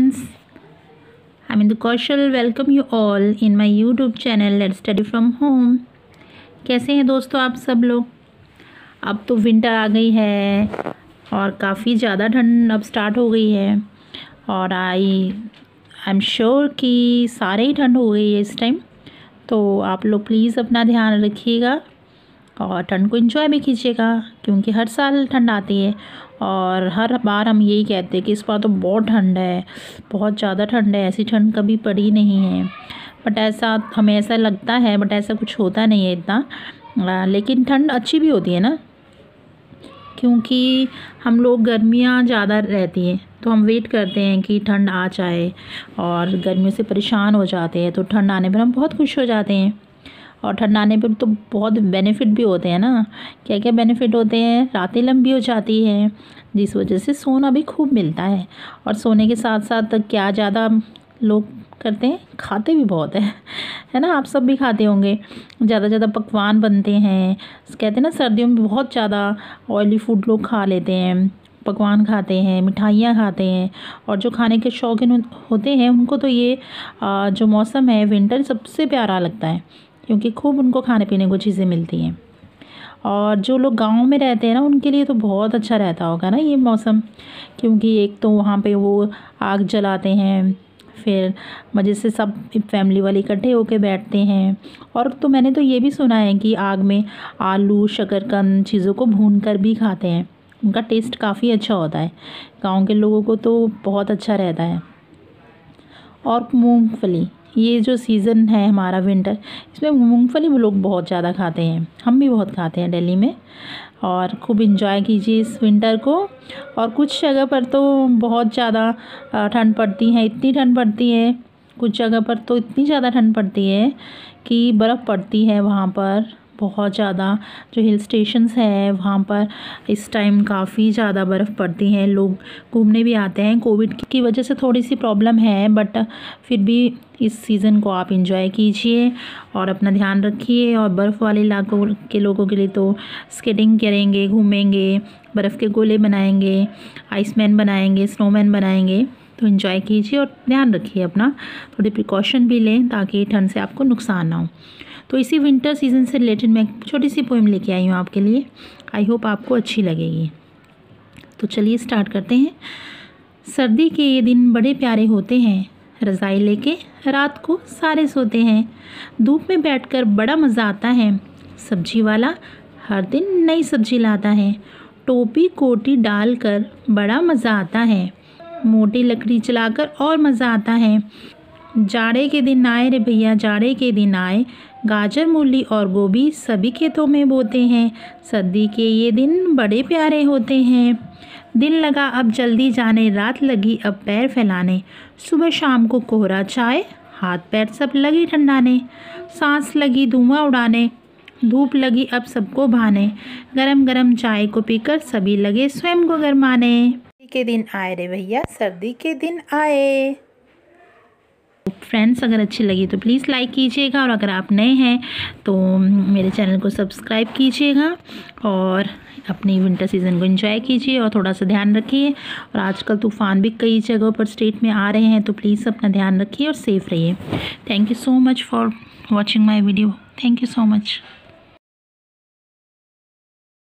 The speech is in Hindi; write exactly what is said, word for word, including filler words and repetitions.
friends, I'm Indu Kaushal. Welcome you all in my YouTube channel Let's Study from Home. कैसे हैं दोस्तों आप सब लोग। अब तो विंटर आ गई है और काफ़ी ज़्यादा ठंड अब स्टार्ट हो गई है और आई आई एम श्योर कि सारे ही ठंड हो गई है इस टाइम। तो आप लोग प्लीज़ अपना ध्यान रखिएगा और ठंड को एंजॉय भी कीजिएगा, क्योंकि हर साल ठंड आती है और हर बार हम यही कहते हैं कि इस बार तो बहुत ठंड है, बहुत ज़्यादा ठंड है, ऐसी ठंड कभी पड़ी नहीं है। बट ऐसा हमें ऐसा लगता है, बट ऐसा कुछ होता नहीं है इतना। लेकिन ठंड अच्छी भी होती है ना, क्योंकि हम लोग गर्मियाँ ज़्यादा रहती हैं तो हम वेट करते हैं कि ठंड आ जाए और गर्मियों से परेशान हो जाते हैं, तो ठंड आने पर हम बहुत खुश हो जाते हैं। और ठंड आने पर तो बहुत बेनिफिट भी होते हैं ना। क्या क्या बेनिफिट होते हैं, रातें लंबी हो जाती हैं जिस वजह से सोना भी खूब मिलता है। और सोने के साथ साथ क्या ज़्यादा लोग करते हैं, खाते भी बहुत है है ना। आप सब भी खाते होंगे, ज़्यादा ज़्यादा पकवान बनते हैं। कहते हैं ना सर्दियों में बहुत ज़्यादा ऑयली फूड लोग खा लेते हैं, पकवान खाते हैं, मिठाइयाँ खाते हैं। और जो खाने के शौकीन होते हैं उनको तो ये जो मौसम है विंटर सबसे प्यारा लगता है, क्योंकि खूब उनको खाने पीने को चीज़ें मिलती हैं। और जो लोग गांव में रहते हैं ना उनके लिए तो बहुत अच्छा रहता होगा ना ये मौसम, क्योंकि एक तो वहाँ पे वो आग जलाते हैं, फिर मज़े से सब फैमिली वाले इकट्ठे होके बैठते हैं। और तो मैंने तो ये भी सुना है कि आग में आलू शकरकंद चीज़ों को भून कर भी खाते हैं, उनका टेस्ट काफ़ी अच्छा होता है। गाँव के लोगों को तो बहुत अच्छा रहता है। और मूंगफली, ये जो सीज़न है हमारा विंटर, इसमें मूंगफली लोग बहुत ज़्यादा खाते हैं, हम भी बहुत खाते हैं दिल्ली में। और खूब इंजॉय कीजिए इस विंटर को। और कुछ जगह पर तो बहुत ज़्यादा ठंड पड़ती है, इतनी ठंड पड़ती है, कुछ जगह पर तो इतनी ज़्यादा ठंड पड़ती है कि बर्फ़ पड़ती है वहाँ पर बहुत ज़्यादा। जो हिल स्टेशंस है वहाँ पर इस टाइम काफ़ी ज़्यादा बर्फ़ पड़ती है, लोग घूमने भी आते हैं। कोविड की वजह से थोड़ी सी प्रॉब्लम है, बट फिर भी इस सीज़न को आप इंजॉय कीजिए और अपना ध्यान रखिए। और बर्फ़ वाले इलाकों के लोगों के लिए तो स्केटिंग करेंगे, घूमेंगे, बर्फ़ के गोले बनाएंगे, आइसमैन बनाएंगे, स्नोमैन बनाएंगे। तो इंजॉय कीजिए और ध्यान रखिए अपना, थोड़ी प्रिकॉशन भी लें ताकि ठंड से आपको नुकसान ना हो। तो इसी विंटर सीज़न से रिलेटेड मैं एक छोटी सी पोएम लेके आई हूँ आपके लिए। आई होप आपको अच्छी लगेगी। तो चलिए स्टार्ट करते हैं। सर्दी के ये दिन बड़े प्यारे होते हैं, रज़ाई लेके रात को सारे सोते हैं। धूप में बैठकर बड़ा मज़ा आता है, सब्जी वाला हर दिन नई सब्जी लाता है। टोपी कोटी डालकर बड़ा मज़ा आता है, मोटी लकड़ी जलाकर और मज़ा आता है। जाड़े के दिन आए रे भैया, जाड़े के दिन आए, गाजर मूली और गोभी सभी खेतों में बोते हैं। सर्दी के ये दिन बड़े प्यारे होते हैं। दिन लगा अब जल्दी जाने, रात लगी अब पैर फैलाने। सुबह शाम को कोहरा छाए, हाथ पैर सब लगे ठंडाने। सांस लगी धुआं उड़ाने, धूप लगी अब सबको भाने। गरम गरम चाय को पीकर सभी लगे स्वयं को गरमाने। सर्दी के दिन आए रे भैया, सर्दी के दिन आए। फ्रेंड्स, अगर अच्छी लगी तो प्लीज़ लाइक कीजिएगा, और अगर आप नए हैं तो मेरे चैनल को सब्सक्राइब कीजिएगा और अपनी विंटर सीज़न को एंजॉय कीजिए और थोड़ा सा ध्यान रखिए। और आजकल तूफ़ान भी कई जगहों पर स्टेट में आ रहे हैं, तो प्लीज़ अपना ध्यान रखिए और सेफ़ रहिए। Thank you so much for watching my video. Thank you so much.